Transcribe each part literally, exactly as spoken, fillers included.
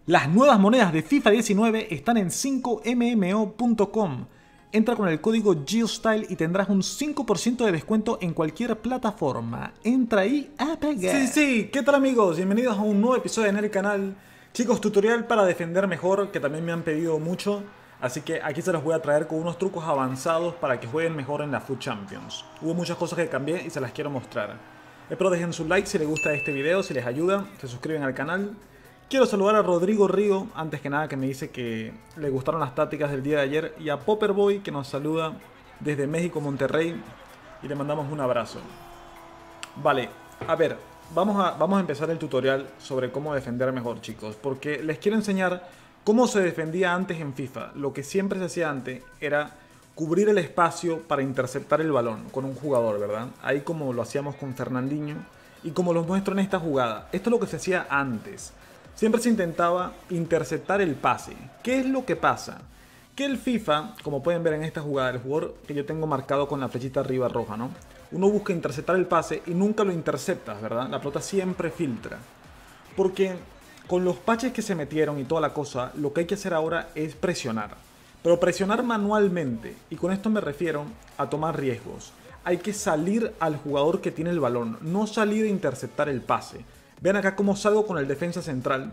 Las nuevas monedas de FIFA diecinueve están en cinco M M O punto com. Entra con el código GeoStyle y tendrás un cinco por ciento de descuento en cualquier plataforma. Entra ahí a pegar. Sí, sí, ¿qué tal amigos? Bienvenidos a un nuevo episodio en el canal. Chicos, tutorial para defender mejor, que también me han pedido mucho. Así que aquí se los voy a traer con unos trucos avanzados para que jueguen mejor en la FUT Champions. Hubo muchas cosas que cambié y se las quiero mostrar. Espero dejen su like si les gusta este video, si les ayuda, se suscriben al canal. Quiero saludar a Rodrigo Río, antes que nada, que me dice que le gustaron las tácticas del día de ayer, y a Popperboy, que nos saluda desde México, Monterrey, y le mandamos un abrazo. Vale, a ver, vamos a, vamos a empezar el tutorial sobre cómo defender mejor, chicos, porque les quiero enseñar cómo se defendía antes en FIFA. Lo que siempre se hacía antes era cubrir el espacio para interceptar el balón con un jugador, ¿verdad? Ahí como lo hacíamos con Fernandinho y como los muestro en esta jugada. Esto es lo que se hacía antes. Siempre se intentaba interceptar el pase. ¿Qué es lo que pasa? Que el FIFA, como pueden ver en esta jugada, el jugador que yo tengo marcado con la flechita arriba roja, ¿no? Uno busca interceptar el pase y nunca lo interceptas, ¿verdad? La pelota siempre filtra. Porque con los patches que se metieron y toda la cosa, lo que hay que hacer ahora es presionar. Pero presionar manualmente. Y con esto me refiero a tomar riesgos. Hay que salir al jugador que tiene el balón, no salir a interceptar el pase. Vean acá cómo salgo con el defensa central.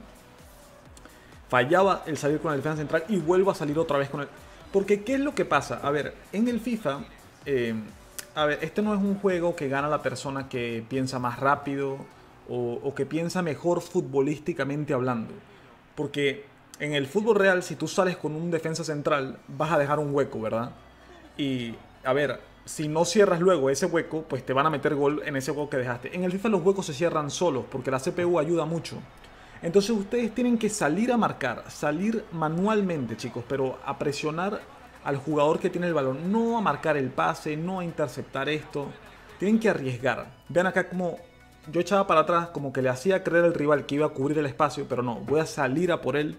Fallaba el salir con el defensa central y vuelvo a salir otra vez con el... Porque ¿qué es lo que pasa? A ver, en el FIFA... Eh, a ver, este no es un juego que gana la persona que piensa más rápido o, o que piensa mejor futbolísticamente hablando. Porque en el fútbol real, si tú sales con un defensa central, vas a dejar un hueco, ¿verdad? Y, a ver... si no cierras luego ese hueco, pues te van a meter gol en ese hueco que dejaste. En el FIFA los huecos se cierran solos porque la C P U ayuda mucho. Entonces ustedes tienen que salir a marcar, salir manualmente, chicos, pero a presionar al jugador que tiene el balón. No a marcar el pase, no a interceptar esto. Tienen que arriesgar. Vean acá como yo echaba para atrás, como que le hacía creer al rival que iba a cubrir el espacio, pero no, voy a salir a por él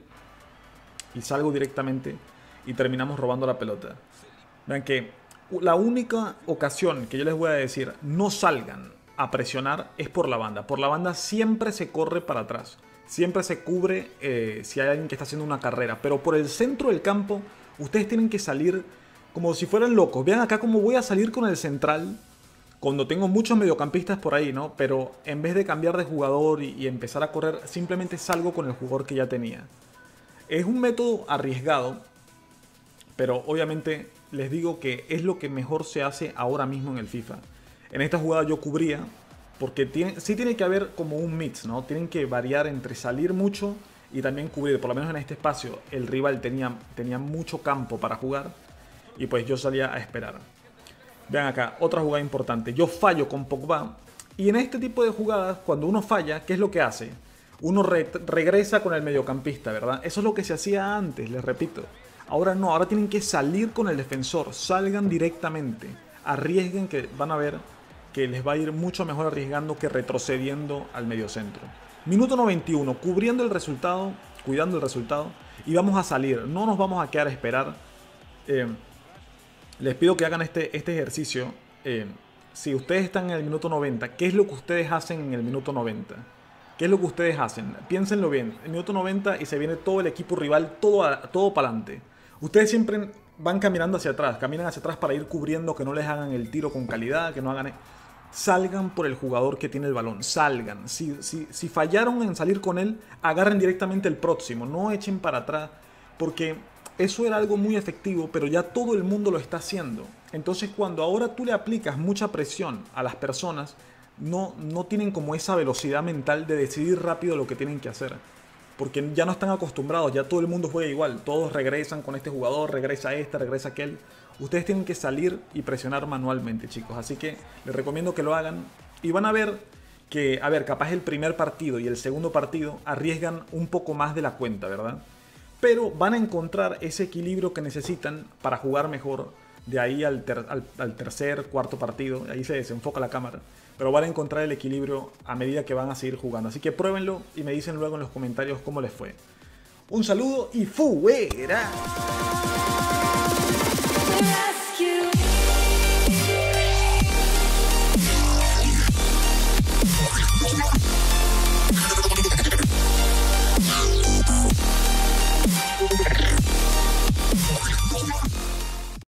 y salgo directamente y terminamos robando la pelota. Vean que la única ocasión que yo les voy a decir no salgan a presionar es por la banda. Por la banda siempre se corre para atrás. Siempre se cubre eh, si hay alguien que está haciendo una carrera. Pero por el centro del campo ustedes tienen que salir como si fueran locos. Vean acá cómo voy a salir con el central cuando tengo muchos mediocampistas por ahí, ¿no? Pero en vez de cambiar de jugador y, y empezar a correr, simplemente salgo con el jugador que ya tenía. Es un método arriesgado, pero obviamente... les digo que es lo que mejor se hace ahora mismo en el FIFA. En esta jugada yo cubría, porque tiene, sí tiene que haber como un mix, ¿no? Tienen que variar entre salir mucho y también cubrir. Por lo menos en este espacio el rival tenía, tenía mucho campo para jugar y pues yo salía a esperar. Vean acá, otra jugada importante. Yo fallo con Pogba y en este tipo de jugadas, cuando uno falla, ¿qué es lo que hace? Uno re regresa con el mediocampista, ¿verdad? Eso es lo que se hacía antes, les repito. Ahora no, ahora tienen que salir con el defensor, salgan directamente, arriesguen, que van a ver que les va a ir mucho mejor arriesgando que retrocediendo al mediocentro. Minuto noventa y uno, cubriendo el resultado, cuidando el resultado, y vamos a salir, no nos vamos a quedar a esperar. Eh, les pido que hagan este, este ejercicio. Eh, si ustedes están en el minuto noventa, ¿qué es lo que ustedes hacen en el minuto noventa? ¿Qué es lo que ustedes hacen? Piénsenlo bien, el minuto noventa y se viene todo el equipo rival, todo, todo para adelante. Ustedes siempre van caminando hacia atrás, caminan hacia atrás para ir cubriendo, que no les hagan el tiro con calidad, que no hagan... Salgan por el jugador que tiene el balón, salgan. Si, si, si fallaron en salir con él, agarren directamente el próximo, no echen para atrás, porque eso era algo muy efectivo, pero ya todo el mundo lo está haciendo. Entonces cuando ahora tú le aplicas mucha presión a las personas, no, no tienen como esa velocidad mental de decidir rápido lo que tienen que hacer. Porque ya no están acostumbrados, ya todo el mundo juega igual. Todos regresan con este jugador, regresa este, regresa aquel. Ustedes tienen que salir y presionar manualmente, chicos. Así que les recomiendo que lo hagan. Y van a ver que, a ver, capaz el primer partido y el segundo partido arriesgan un poco más de la cuenta, ¿verdad? Pero van a encontrar ese equilibrio que necesitan para jugar mejor. De ahí al, ter al, al tercer, cuarto partido, ahí se desenfoca la cámara. Pero van a encontrar el equilibrio a medida que van a seguir jugando. Así que pruébenlo y me dicen luego en los comentarios cómo les fue. Un saludo y ¡fuera! We'll be right back. Bye.